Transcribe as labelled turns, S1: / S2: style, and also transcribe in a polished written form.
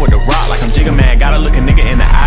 S1: with the rock like I'm Jigga Man. Gotta look a nigga in the eye.